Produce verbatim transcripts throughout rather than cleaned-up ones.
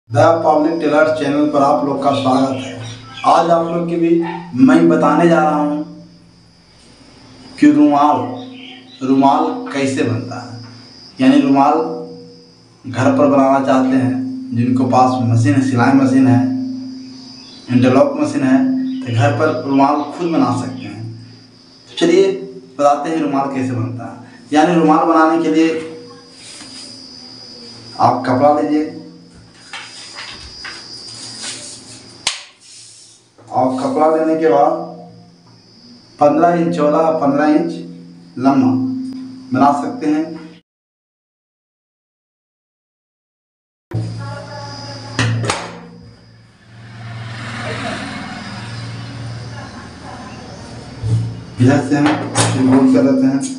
The public Taylor channel पर आप लोग का स्वागत है। आज आप लोग के भी मैं बताने जा रहा हूँ कि रुमाल रुमाल कैसे बनता है। यानी रुमाल घर पर बनाना चाहते हैं, जिनको पास मशीन है, सिलाई मशीन है, इंटरलॉक मशीन है, तो घर पर रुमाल खुद बना सकते हैं। तो चलिए बताते हैं रुमाल कैसे बनता है। यानी रुमाल बनाने के लिए आप कपड़ा लीजिए और कपड़ा लेने के बाद पंद्रह इंच चौड़ा, पंद्रह इंच लंबा बना सकते हैं। इधर से हम गोल कर लेते हैं।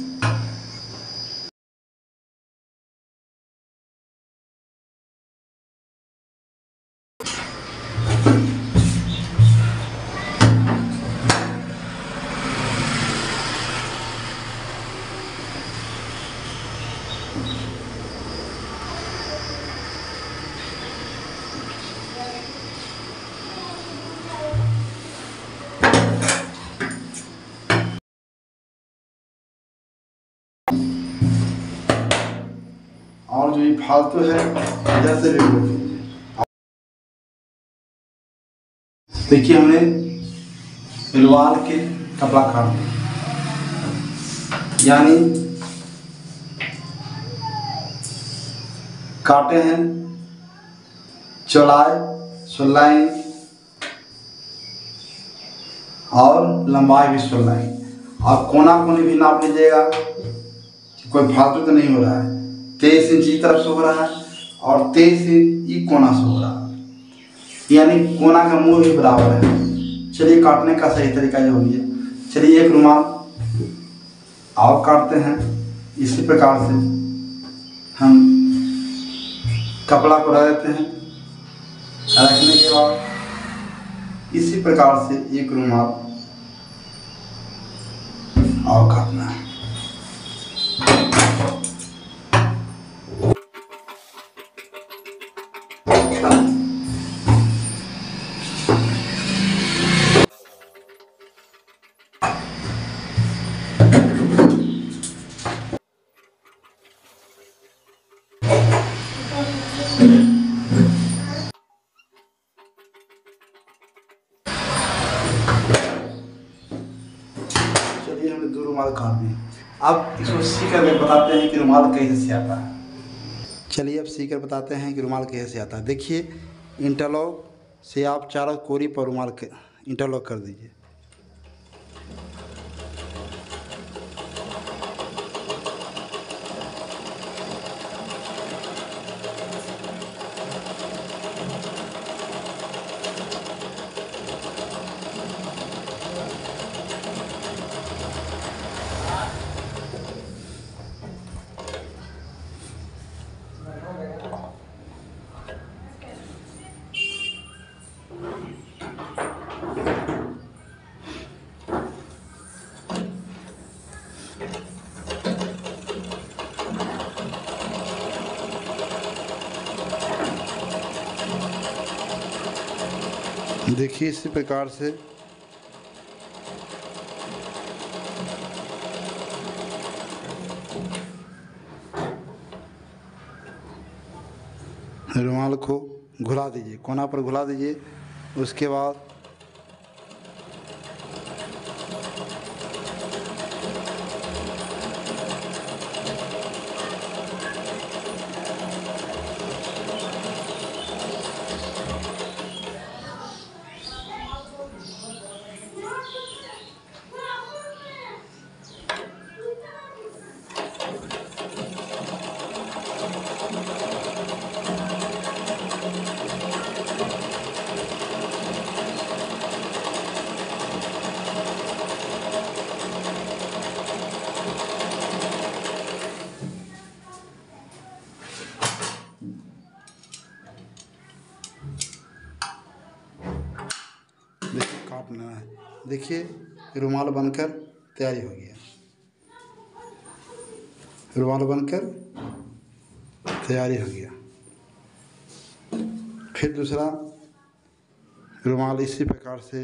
और जो ये फालतू है इधर से रिमूव कीजिए। देखिए हमने रुमाल के कपड़ा काट दिया, यानी काटे हैं चौड़ाई सोलह इंच और लंबाई भी सोलह इंच। और कोना कोनी भी नाप लीजिएगा, कोई फालतू तो नहीं हो रहा है। तेईस इंच की तरफ से हो रहा है और तेईस इंच ई कोना से हो रहा है, यानी कोना का मुंह भी बराबर है। चलिए काटने का सही तरीका ये हो गया। चलिए एक रुमाल और काटते हैं। इसी प्रकार से हम कपड़ा को रख देते हैं। रखने के बाद इसी प्रकार से एक रुमाल और काटना है। चलिए हमने दो रुमाल काट दिए। अब इसको सीकर में बताते हैं कि रुमाल कैसे से आता है। चलिए अब सीकर बताते हैं कि रुमाल कैसे आता है। देखिए इंटरलॉक से आप चारों कोरी पर रुमाल इंटरलॉक कर दीजिए। देखिए इसी प्रकार से रुमाल को घुला दीजिए, कोना पर घुला दीजिए। उसके बाद देखिए काटना है। देखिए रुमाल बनकर तैयारी हो गया। रुमाल बनकर तैयारी हो गया। फिर दूसरा रुमाल इसी प्रकार से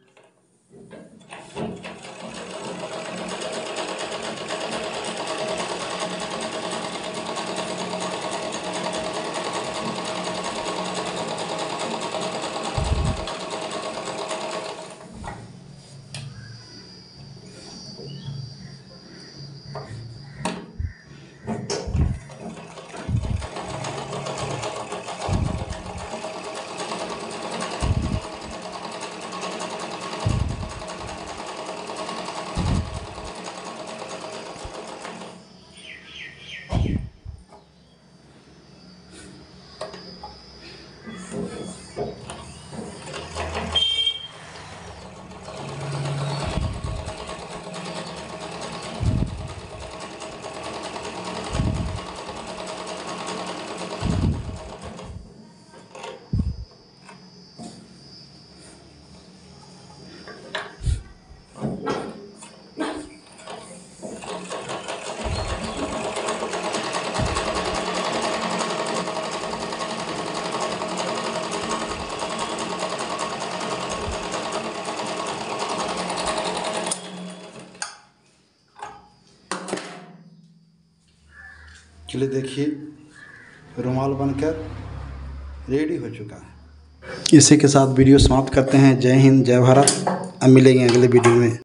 चलिए देखिए रुमाल बनकर रेडी हो चुका है। इसी के साथ वीडियो समाप्त करते हैं। जय हिंद, जय भारत। अब मिलेंगे अगले वीडियो में।